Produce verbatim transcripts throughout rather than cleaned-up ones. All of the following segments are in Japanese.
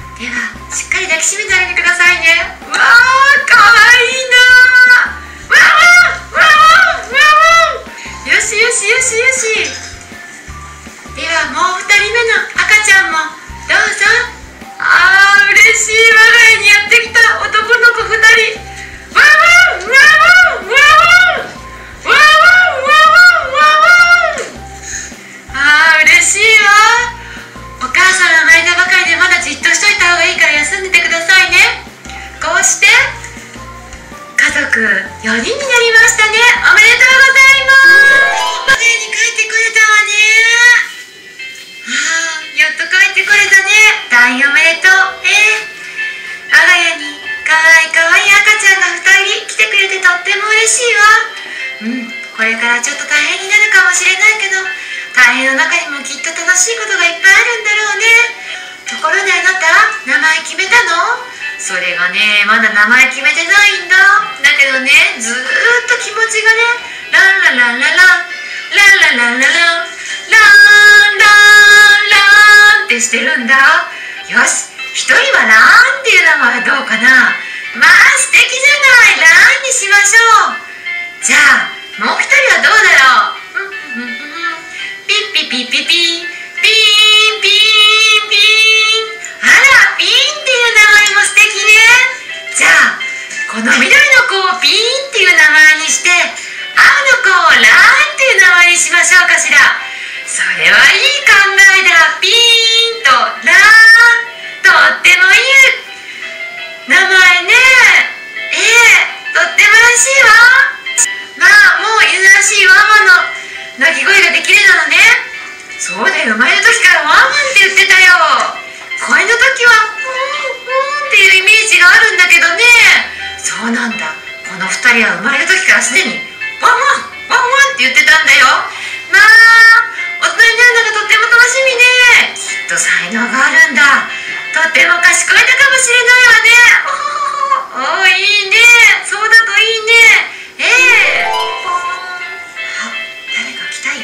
ではしっかり抱きしめてあげてくださいね。わー、かわいいなー。わーわーわーわー。よしよしよしよし。ではもうふたりめの赤ちゃんもどうぞ。あー、嬉しい。我が家にやってきた男の子ふたり。わーわーわーわーわーわーわーわーわーわーわーわー。あー、嬉しいわ。お母さんが生まれたばかりでまだじっとしといた方がいいから休んでてくださいね。こうして家族よにんになりましたね。おめでとうございます。家に帰ってこれたわね。ああ、やっと帰ってこれたね。退院おめでとう。えー、我が家にかわいいかわいい赤ちゃんがふたり来てくれてとっても嬉しいわ。うん、これからちょっと大変になるかもしれないけど、大変の中にもきっと楽しいことがいっぱいあるんだろうね。ところであなた、名前決めたの？それがね、まだ名前決めてないんだ。だけどね、ずーっと気持ちがね、ランラランラランランラランラランランランランってしてるんだ。よし、一人はランっていう名前はどうかな。まあ素敵じゃない。ランにしましょう。じゃあもう一人はどうだろう。ピッピピピピピーンピーンピーン。あら、ピーンっていう名前も素敵ね。じゃあこの緑の子をピーンっていう名前にして、青の子をランっていう名前にしましょうかしら。それはいい考えだ。ピーンとラン、とってもいい名前ね。ええ、とってもらしいわ。まあもう犬らしいワンワンの鳴き声ができるなのね。そうだよ、生まれる時からワンワンって言ってたよ。声の時はうんうんっていうイメージがあるんだけどね。そうなんだ。このふたりは生まれる時からすでにワンワンワンワンって言ってたんだよ。まあ大人になるのがとっても楽しみね。きっと才能があるんだ。とっても賢いのかもしれないわね。おーおー、いいね。そうだといいね。ええー、あ、誰か来たよ。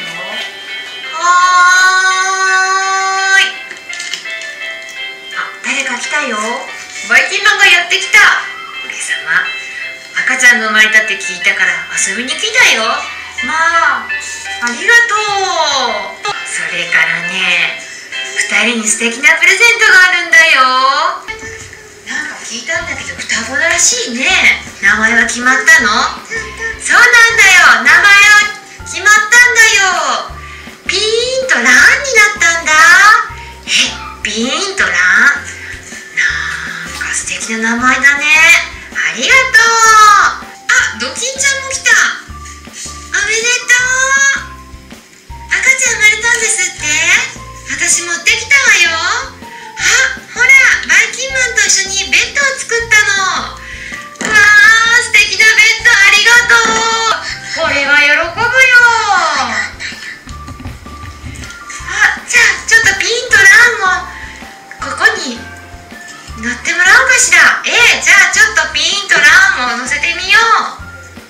はーい。あ、誰か来たよ。バイキンマンがやってきた。俺様、赤ちゃんが生まれたって聞いたから遊びに来たよ。 まあありがとう。それからね、ふたりに素敵なプレゼントがあるんだよ。なんか聞いたんだけど双子らしいね。名前は決まったの？そうなんだよ、名前は決まったんだよ。ピーンとランになったんだ。え、ピーンとラン、なんか素敵な名前だね。ありがとう。あ、ドキンちゃんも来た。おめでとう。赤ちゃん生まれたんですって。私持ってきたわよ。あ、ほら、バイキンマンと一緒にベッドを作ったの。うわー、素敵なベッド、ありがとう。これは喜ぶよ。あ、じゃあちょっとピンとランもここに乗ってもらおうかしら。えー、じゃあちょっとピンとランも乗せてみよう。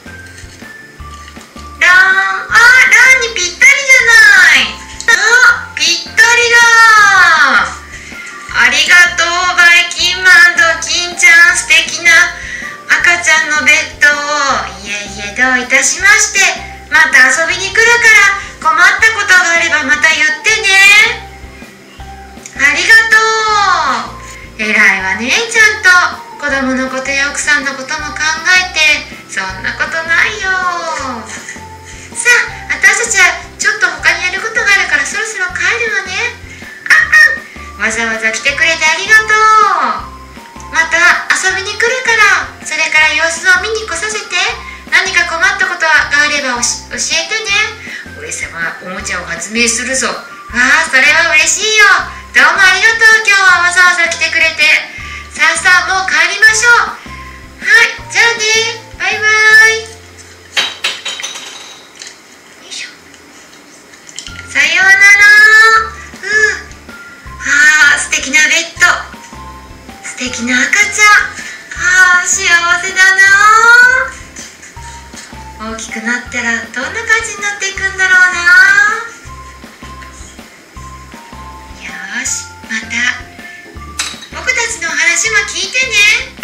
ラン、あ、ランにぴったりじゃない。あ、ぴったりだ。ありがとう、バイキンマン、ドキンちゃん、素敵な赤ちゃんのベッドを。いえいえ、どういたしまして。また遊びに来るから、困ったことがあればまた言ってね。ありがとう。偉いわね、ちゃんと子供のことや奥さんのことも考えて。そんなことないよ。さあ、私たちはちょっと他にやることがあるからそろそろ帰るわね。あんあん、わざわざ来てくれてありがとう。また遊びに来るから、それから様子を見に来させて。何か困ったことがあればおし教えてね。俺様はおもちゃを発明するぞ。わあ、それは嬉しいよ。どうもありがとう。今日はわざわざ来てくれて。さあさあ、もう帰りましょう。はい、じゃあね、バイバイ。よいしょ。さようなら。うん。ああ、素敵なベッド、素敵な赤ちゃん。ああ、幸せだな。大きくなったらどんな感じになっていくんだろうな。よし、また僕たちの話も聞いてね。